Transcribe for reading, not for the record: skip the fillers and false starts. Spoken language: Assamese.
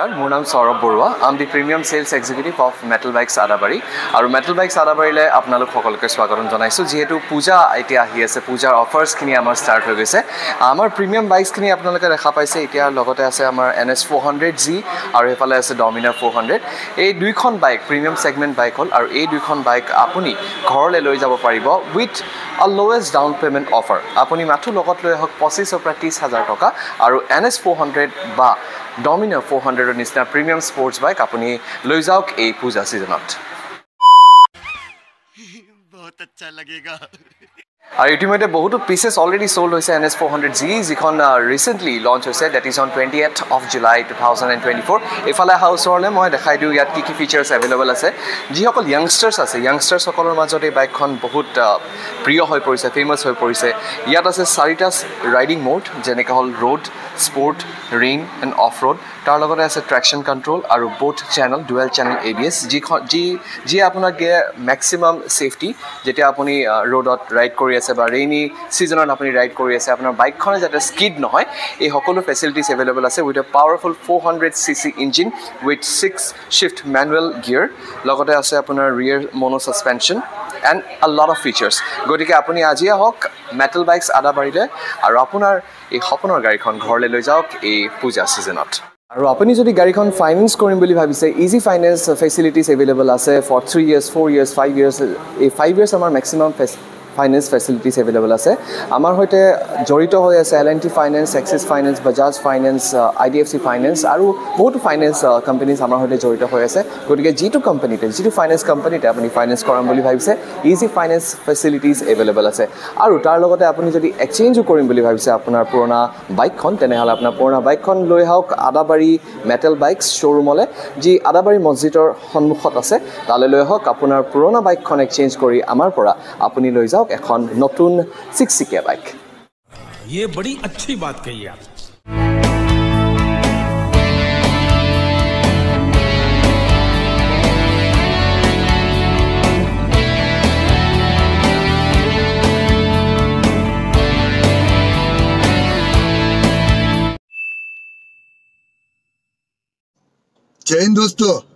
Namaskar, my name is Saurabh Borua. I am the Premium Sales Executive of Metal Bikes Adabari. And Metal Bikes Adabari le apnalok hokolke swagaton janaisu. Jehetu puja etia ahi ase, puja offers khini amar start hoy goise. Amar premium bikes khini apnaloke dekha paise etia logote ase amar NS 400Z aru efale ase Dominar 400. Ei duikhon bike premium segment bike hol aru ei duikhon bike apuni ghorle loi jabo paribo with a lowest down payment offer. Apuni mathu logot loi hok 25 পৰা 30000 টকা আৰু NS 400 বা Dominar 400 নিচিনা প্ৰিমিয়াম স্পৰ্টছ বাইক আপুনি লৈ যাওক এই পূজা সিজনত বহুত আচ্ছা লাগেগা আৰু ইতিমধ্যে বহুতো পিসেস অলৰেডি সোল্ড হৈছে NS 400Z যিখন ৰিসেন্টলি লঞ্চ হৈছে that is on 28th of July 2024 এফালে হাউসৰলে মই দেখাই দিও ইয়াত কি কি ফিচাৰস अवेलेबल আছে যিসকল ইয়াংষ্টাৰ্স আছে ইয়াংষ্টাৰ্স সকলৰ মাজতে বাইকখন বহুত প্ৰিয় হৈ পৰিছে ফেমাস হৈ পৰিছে ইয়াত আছে চাৰিটা ৰাইডিং মোড যেনেকৈ হল road sport rain and off road তাৰ লগতে আছে ট্ৰেকশন কন্ট্ৰোল আৰু both channel dual channel ABS যি আপোনাক দিয়ে ম্যাক্সিমাম সেফটি যেতিয়া আপুনি ৰোডত ৰাইড কৰি আছে বা ৰেইনি সিজনত আপুনি ৰাইড কৰি আছে আপোনাৰ বাইকখনে যাতে স্কিড নহয় এই সকলো ফেসিলিটিজ अवेलेबल আছে with a powerful 400cc engine with 6 shift manual gear লগতে আছে আপোনাৰ rear mono suspension and a lot of features গতিকে আপুনি আজি আহক মেটাল বাইকস আদাবাৰীলে আৰু আপোনাৰ এই সপোনৰ গাড়ীখন ঘৰলৈ লৈ যাওক এই পূজা সিজনত আৰু আপুনি যদি গাড়ীখন ফাইনান্স কৰিম বুলি ভাবিছে ইজি ফাইনান্স ফেসিলিটিজ अवेलेबल আছে for 3 years 4 years 5 years এই 5 years আমাৰ ম্যাক্সিমাম ফাইনান্স ফেসিলিটিজ अवेलेबल আছে আমাৰ হৈতে জড়িত হৈ আছে LNT finance Axis finance Bajaj finance IDFC finance আৰু বহুত ফাইনান্স কোম্পানিজ আমাৰ হৈতে জড়িত হৈ আছে গতিকে জিটো কোম্পানিতে জিটো ফাইনান্স কোম্পানিতে আপুনি ফাইনান্স কৰাম বুলি ভাবিছে ইজি ফাইনান্স ফেসিলিটিজ अवेलेबल আছে আৰু তাৰ লগতে আপুনি যদি এক্সচেঞ্জও কৰিম বুলি ভাবিছে আপোনাৰ পুৰণা বাইকখন তেনেহলে আপোনাৰ পুৰণা বাইকখন লৈ আহক আদাবাৰী মেটাল বাইকস শ্বৰুমলে যি আদাবাৰী মছজিদৰ সন্মুখত আছে তালে লৈ আহক আপোনাৰ পুৰণা বাইকখন এক্সচেঞ্জ কৰি আমাৰ পৰা আপুনি লৈ যাওক এখন নতুন 6 बाइक ये बड़ी अच्छी बात कही आप जय हिंद दोस्तों